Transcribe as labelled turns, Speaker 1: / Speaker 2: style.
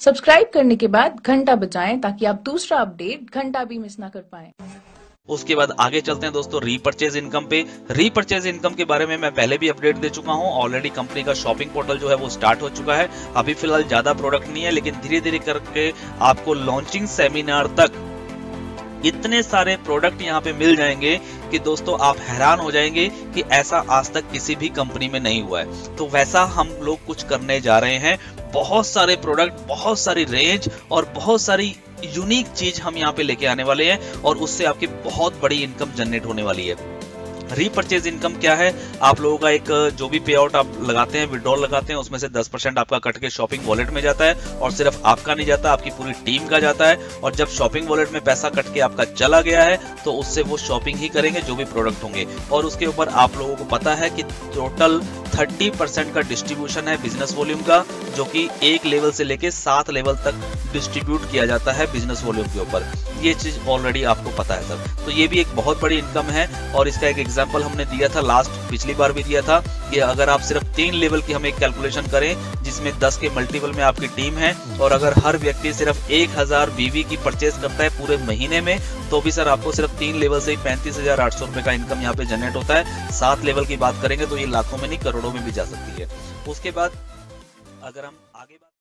Speaker 1: Subscribe करने के बाद घंटा बजाएं ताकि आप दूसरा अपडेट घंटा भी मिस ना कर पाएं।
Speaker 2: उसके बाद आगे चलते हैं दोस्तों रीपर्चेज इनकम पे। रीपर्चेज इनकम के बारे में मैं पहले भी अपडेट दे चुका हूं। ऑलरेडी कंपनी का शॉपिंग पोर्टल जो है वो स्टार्ट हो चुका है। अभी फिलहाल ज्यादा प्रोडक्ट नहीं है, लेकिन धीरे धीरे करके आपको लॉन्चिंग सेमिनार तक इतने सारे प्रोडक्ट यहाँ पे मिल जाएंगे कि दोस्तों आप हैरान हो जाएंगे कि ऐसा आज तक किसी भी कंपनी में नहीं हुआ है। तो वैसा हम लोग कुछ करने जा रहे हैं। बहुत सारे प्रोडक्ट, बहुत सारी रेंज और बहुत सारी यूनिक चीज हम यहाँ पे लेके आने वाले हैं और उससे आपकी बहुत बड़ी इनकम जनरेट होने वाली है। रीपर्चेज इनकम क्या है? आप लोगों का एक जो भी पे आउट आप लगाते हैं, विड्रॉल लगाते हैं, उसमें से 10% आपका कट के शॉपिंग वॉलेट में जाता है और सिर्फ आपका नहीं जाता, आपकी पूरी टीम का जाता है। और जब शॉपिंग वॉलेट में पैसा कट के आपका चला गया है तो उससे वो शॉपिंग ही करेंगे जो भी प्रोडक्ट होंगे। और उसके ऊपर आप लोगों को पता है कि टोटल 30% का डिस्ट्रीब्यूशन है बिजनेस वॉल्यूम का, जो कि 1 लेवल से लेके 7 लेवल तक डिस्ट्रीब्यूट किया जाता है बिजनेस वॉल्यूम के ऊपर। ये चीज ऑलरेडी आपको पता है सर। तो ये भी एक बहुत बड़ी इनकम है और इसका एक एग्जांपल हमने दिया था पिछली बार भी दिया था कि अगर आप सिर्फ 3 लेवल की हम एक कैलकुलेशन करें जिसमें 10 के मल्टीपल में आपकी टीम है और अगर हर व्यक्ति सिर्फ 1000 बीवी की परचेज करता है पूरे महीने में, तो भी सर आपको सिर्फ 3 लेवल से ही 35,800 रुपए का इनकम यहाँ पे जनरेट होता है। 7 लेवल की बात करेंगे तो ये लाखों में नहीं करोड़ों में भी जा सकती है। उसके बाद अगर हम आगे